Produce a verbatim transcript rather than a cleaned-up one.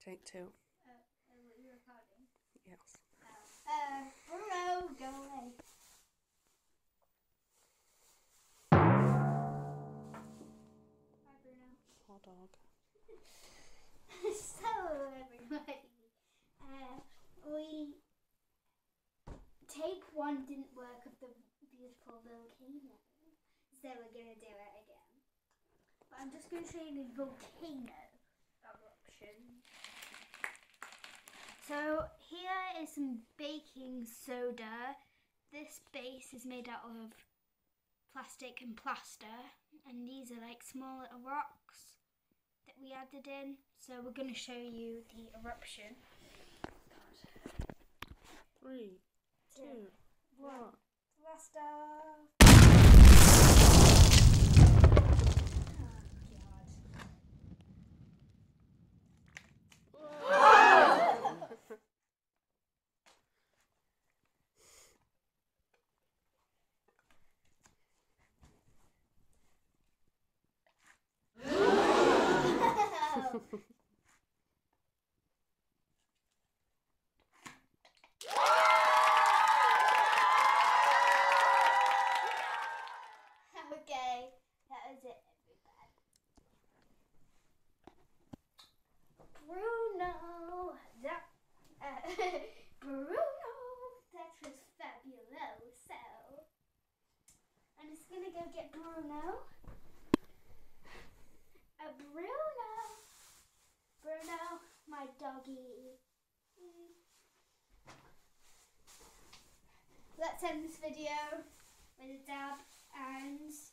Take two. Uh, are you recording? Yes. Uh, Bruno, go away. Hi, Bruno. Hot dog. So, everybody, uh, we, take one didn't work of the beautiful volcano, so we're going to do it again. But I'm just going to show you the volcano eruption. So, here is some baking soda. This base is made out of plastic and plaster, and these are like small little rocks that we added in. So we're going to show you the eruption. God. Three, two, two one. Blast off. Okay, that was it, everybody. Bruno, that uh, Bruno, that was fabulous. So I'm just gonna go get Bruno. Uh, Bruno, Bruno, my doggy. Mm. Let's end this video with a dab and